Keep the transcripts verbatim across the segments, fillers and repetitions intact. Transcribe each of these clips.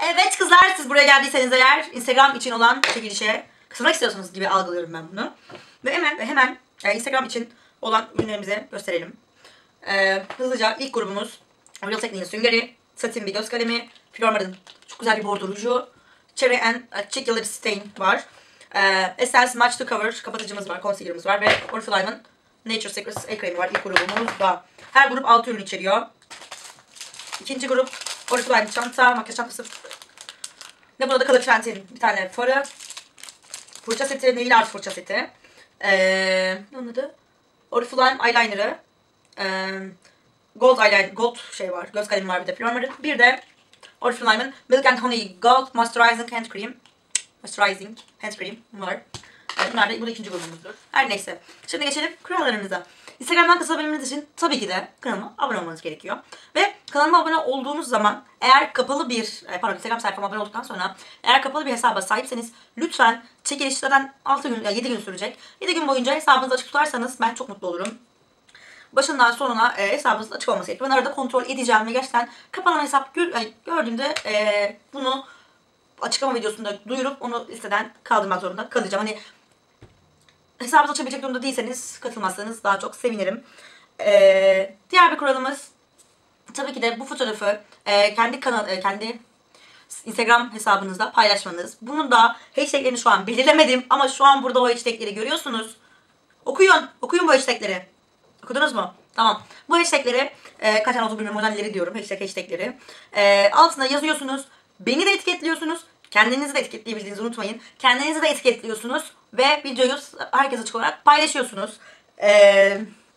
Evet kızlar, siz buraya geldiyseniz eğer Instagram için olan çekilişe katılmak istiyorsunuz gibi algılıyorum ben bunu. Ve hemen ve hemen e, Instagram için olan ürünlerimizi gösterelim. E, hızlıca ilk grubumuz Real Technique'in süngeri, satin bir göz kalemi, Flormar'ın çok güzel bir bordo ruju, Cherry and Cheeky Lip Stain var. E, Essence Match to Cover kapatıcımız var, concealer'ımız var ve Oriflame'ın Nature Secrets el kremi var ilk grubumuzda. Her grup altı ürün içeriyor. İkinci grup Oriflame çanta, makyaj çantası. Ve burada da Color Trend'in bir tane farı, fırça seti, nail art fırça seti. Ee, ne onun adı? Oriflame eyeliner'ı, ee, gold eyeliner, gold şey var, göz kalemi var bir de Flormar'ın. Bir de Oriflame'ın Milk and Honey Gold Moisturizing Hand Cream, Moisturizing Hand Cream var. Evet, bunlar da bu da ikinci grubumuzdur. Her neyse. Şimdi geçelim kurallarımıza. Instagram'dan katılabilmeniz için tabii ki de kanalıma abone olmanız gerekiyor. Ve kanalıma abone olduğunuz zaman eğer kapalı bir, pardon Instagram sayfama abone olduktan sonra eğer kapalı bir hesaba sahipseniz lütfen çekilişlerden altı gün, yedi gün sürecek. yedi gün boyunca hesabınızı açık tutarsanız ben çok mutlu olurum. Başından sonuna e, hesabınızın açık olması gerekiyor. Ben arada kontrol edeceğim ve gerçekten kapanan hesap gör, yani gördüğümde e, bunu açıklama videosunda duyurup onu listeden kaldırmak zorunda kalacağım. Hani hesabınızı açabilecek durumda değilseniz katılmazsanız daha çok sevinirim. Ee, diğer bir kuralımız tabii ki de bu fotoğrafı e, kendi kanal e, kendi Instagram hesabınızda paylaşmanız. Bunun da hashtaglerini şu an belirlemedim ama şu an burada o hashtagleri görüyorsunuz. Okuyun, okuyun bu hashtagleri. Okudunuz mu? Tamam. Bu hashtagleri e, kaç tane oldu bilmiyorum, modelleri diyorum. Hashtag hashtagleri. E, altına yazıyorsunuz. Beni de etiketliyorsunuz. Kendinizi de etiketleyebildiğinizi unutmayın. Kendinizi de etiketliyorsunuz ve videoyu herkes açık olarak paylaşıyorsunuz. Ee,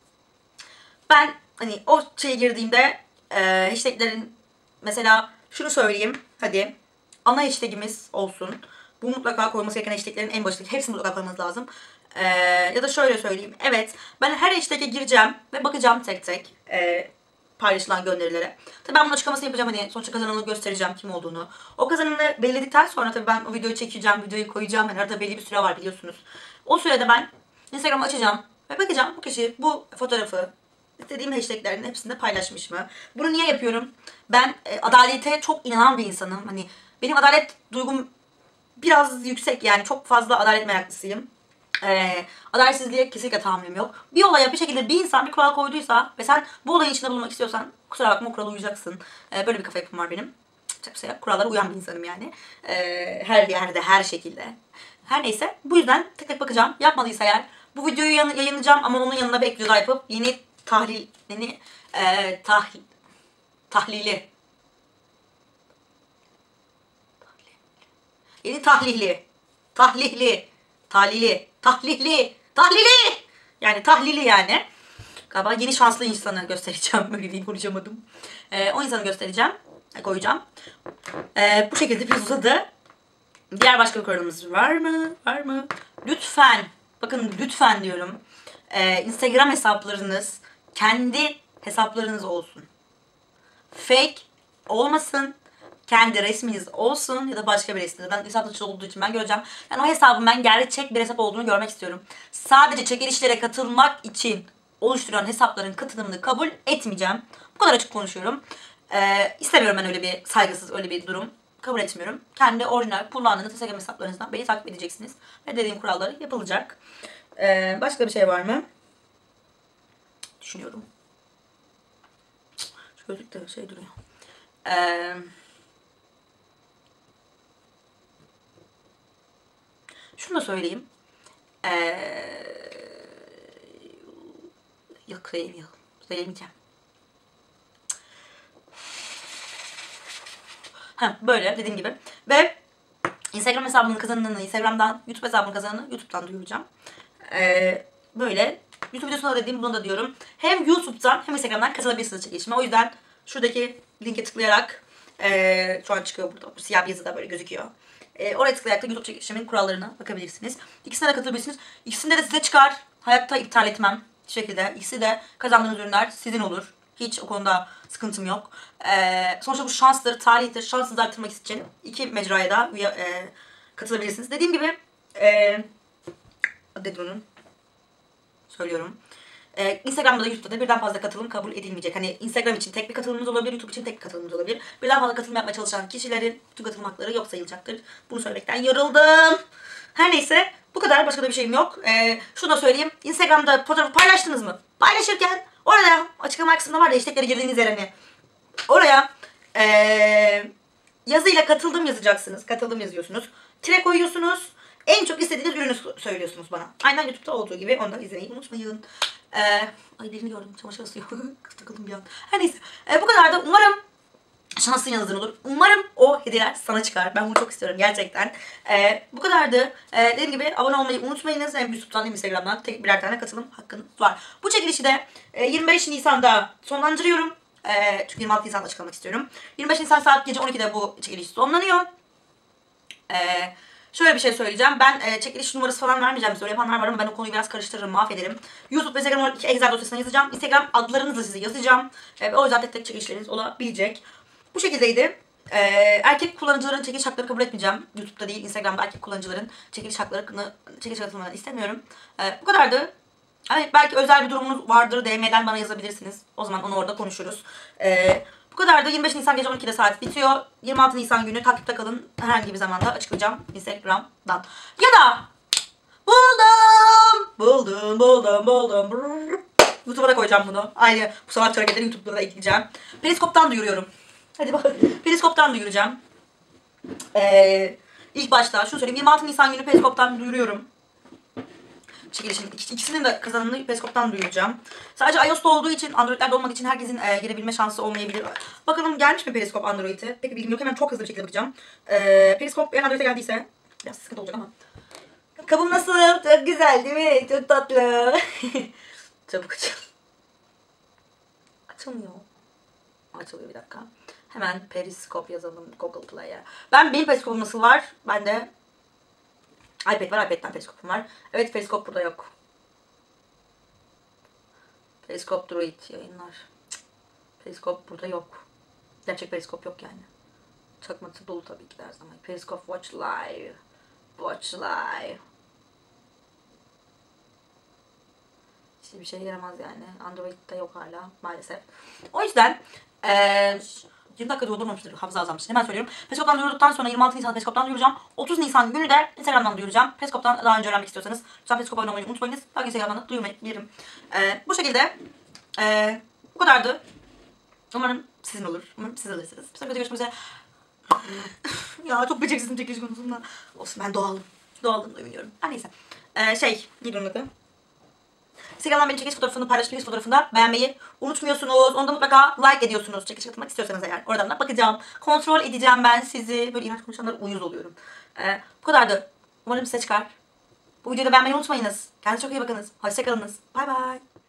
ben hani o şeye girdiğimde e, hashtaglerin mesela şunu söyleyeyim. Hadi ana hashtagimiz olsun. Bu mutlaka koyulması gereken hashtaglerin en başındaki hepsini mutlaka koymanız lazım. Ee, ya da şöyle söyleyeyim. Evet, ben her hashtag'e gireceğim ve bakacağım tek tek. Ee, paylaşılan gönderilere. Tabii ben bunun açıklamasını yapacağım, hani sonuçta kazananı göstereceğim kim olduğunu. O kazananı belirledikten sonra tabii ben o videoyu çekeceğim, videoyu koyacağım. Yani arada belli bir süre var biliyorsunuz. O sürede ben Instagram'ı açacağım ve bakacağım bu kişi bu fotoğrafı istediğim hashtaglerin hepsinde paylaşmış mı? Bunu niye yapıyorum? Ben e, adalete çok inanan bir insanım. Hani benim adalet duygum biraz yüksek, yani çok fazla adalet meraklısıyım. Ee, adaletsizliğe kesinlikle tahammülüm yok. Bir olaya bir şekilde bir insan bir kural koyduysa ve sen bu olayın içinde bulunmak istiyorsan kusura bakma, o kurala uyacaksın. Ee, böyle bir kafa yapım var benim. Mesela kurallara uyan bir insanım yani. Ee, her yerde, her şekilde. Her neyse, bu yüzden tek tek bakacağım. Yapmadıysa eğer bu videoyu yayınlayacağım ama onun yanına bir ek video daha yapıp yeni tahlil, yeni e, tahlil, tahlili yeni tahlili tahlili tahlili tahlili tahlili yani tahlili yani galiba yeni şanslı insanı göstereceğim. Böyle değil, konuşamadım. Ee, o insanı göstereceğim, koyacağım. Ee, bu şekilde bir uzadı. Diğer başka bir kuralımız var mı? Var mı? Lütfen, bakın lütfen diyorum. Ee, Instagram hesaplarınız kendi hesaplarınız olsun. Fake olmasın. Kendi resminiz olsun ya da başka bir resminiz. Ben hesap açılı olduğu için ben göreceğim. Yani o hesabın ben gerçek bir hesap olduğunu görmek istiyorum. Sadece çekilişlere katılmak için oluşturan hesapların katılımını kabul etmeyeceğim. Bu kadar açık konuşuyorum. Ee, istemiyorum ben öyle bir saygısız, öyle bir durum. Kabul etmiyorum. Kendi orijinal kullandığınız Instagram hesaplarınızdan beni takip edeceksiniz. Ve dediğim kuralları yapılacak. Ee, başka bir şey var mı? Düşünüyorum. Şu gözlükte şey duruyor. Eee... Şunu da söyleyeyim. Ee, yok söyleyemiyorum. Söyleyemeyeceğim. Ha, böyle dediğim gibi. Ve Instagram hesabının kazananını Instagram'dan, YouTube hesabının kazananını YouTube'dan duyuracağım. Ee, böyle. YouTube videosunda dediğim bunu da diyorum. Hem YouTube'dan hem Instagram'dan katılabilirsiniz çekilişime. O yüzden şuradaki linke tıklayarak ee, şu an çıkıyor burada. Bu siyah bir yazıda böyle gözüküyor. E, oraya tıklayarak da YouTube çekilişimin kurallarına bakabilirsiniz. İkisine de katılabilirsiniz. İkisinde de size çıkar. Hayatta iptal etmem. Bir şekilde. İkisi de kazandığınız ürünler sizin olur. Hiç o konuda sıkıntım yok. E, sonuçta bu şanstır, talihtir. Şansınızı arttırmak için iki mecraya da e, katılabilirsiniz. Dediğim gibi e, adı onun söylüyorum. Ee, Instagram'da da YouTube'da da birden fazla katılım kabul edilmeyecek. Hani Instagram için tek bir katılımımız olabilir, YouTube için tek bir katılımımız olabilir. Birden fazla katılım yapmaya çalışan kişilerin bütün katılım hakları yok sayılacaktır. Bunu söylemekten yoruldum. Her neyse bu kadar, başka da bir şeyim yok. Ee, şunu da söyleyeyim. Instagram'da fotoğrafı paylaştınız mı? Paylaşırken orada açıklama kısmında var ya, hashtagleri girdiğiniz yer hani. Oraya ee, yazıyla katıldım yazacaksınız. Katıldım yazıyorsunuz. Tire koyuyorsunuz. En çok istediğiniz ürünü söylüyorsunuz bana. Aynen YouTube'da olduğu gibi, onu da izlemeyi unutmayın. Ee, ay birini gördüm. Çamaşır asıyor. Takıldım bir an. Her neyse. Ee, bu kadar da umarım şanslı yazdığın olur. Umarım o hediyeler sana çıkar. Ben bunu çok istiyorum gerçekten. Ee, bu kadardı. Ee, dediğim gibi abone olmayı unutmayınız. Hem YouTube'dan hem Instagram'dan tek birer tane katılım hakkınız var. Bu çekilişi de e, yirmi beş Nisan'da sonlandırıyorum. E, çünkü yirmi altı Nisan'da açıklamak istiyorum. yirmi beş Nisan saat gece on ikide bu çekiliş sonlanıyor. Eee... Şöyle bir şey söyleyeceğim. Ben e, çekiliş numarası falan vermeyeceğim. Size öyle yapanlar var ama ben o konuyu biraz karıştırırım, mahvederim. YouTube ve Instagram iki Excel dosyasına yazacağım. Instagram adlarınızla size yazacağım. E, ve o yüzden tek tek çekilişleriniz olabilecek. Bu şekildeydi. E, erkek kullanıcıların çekiliş hakları kabul etmeyeceğim. YouTube'da değil, Instagram'da erkek kullanıcıların çekiliş haklarını, çekiliş katılmalarını istemiyorum. E, bu kadardı. Hani belki özel bir durumunuz vardır. D M'den bana yazabilirsiniz. O zaman onu orada konuşuruz. Eee... Bu kadar da yirmi beş Nisan gece on ikide saat bitiyor. yirmi altı Nisan günü takipte kalın. Herhangi bir zamanda açıklayacağım Instagram'dan. Ya da buldum, buldum, buldum, buldum. Brrr. YouTube'a da koyacağım bunu. Aynı bu sanatçı hareketleri YouTube'da da ekleyeceğim. Periskop'tan duyuruyorum. Hadi bakalım. Periskop'tan duyuracağım. Ee, ilk başta şunu söyleyeyim. yirmi altı Nisan günü Periskop'tan duyuruyorum. Çekilişin ikisinin de kazanımını Periskop'tan duyuracağım. Sadece iOS'ta olduğu için, Android'lerde olmadığı için herkesin e, girebilme şansı olmayabilir. Bakalım gelmiş mi Periskop Android'e? Pek bir bilgim yok. Hemen çok hızlı bir şekilde bakacağım. E, Periskop eğer Android'e geldiyse biraz sıkıntı olacak ama. Kabım nasıl? Çok güzel değil mi? Çok tatlı. Çabuk açıl. Açılmıyor. Açılıyor, bir dakika. Hemen Periskop yazalım Google Play'e. Ben benim Periskop'um nasıl var? Ben de iPad var, iPad'den Periskop'um var. Evet, Periskop burada yok. Periskop Droid yayınlar. Periskop burada yok. Gerçek Periskop yok yani. Çakması dolu tabii ki de her zaman. Periskop Watch Live. Watch Live. Hiçbir şey yaramaz yani. Android'de yok hala maalesef. O yüzden ee, yirmi dakika doldurmamıştır. Hafıza azalmış. Hemen söylüyorum. Periskop'tan duyurduktan sonra yirmi altı Nisan'da Periskop'tan duyuracağım. otuz Nisan günü de Instagram'dan duyuracağım. Periskop'tan daha önce öğrenmek istiyorsanız lütfen Periskop'a abone olmayı unutmayınız. Belki Instagram'dan da duyurmayabilirim. Ee, bu şekilde ee, bu kadardı. Umarım sizin olur. Umarım siz alırsınız. Bir sonraki görüşmek üzere. Ya çok beceriksizim çekiliş konusunda. Olsun, ben doğalım. Doğallığımda övünüyorum. Her neyse. Ee, şey, neydi onun adı? Instagram'dan benim çekiliş fotoğrafını paylaştığınız fotoğrafında beğenmeyi unutmuyorsunuz. Onu da mutlaka like ediyorsunuz. Çekiliş katılmak istiyorsanız eğer. Oradan da bakacağım. Kontrol edeceğim ben sizi. Böyle inanç konuşanlara uyuz oluyorum. Ee, bu kadardı. Umarım size çıkar. Bu videoda beğenmeyi unutmayınız. Kendinize çok iyi bakınız. Hoşçakalınız. Bay bay.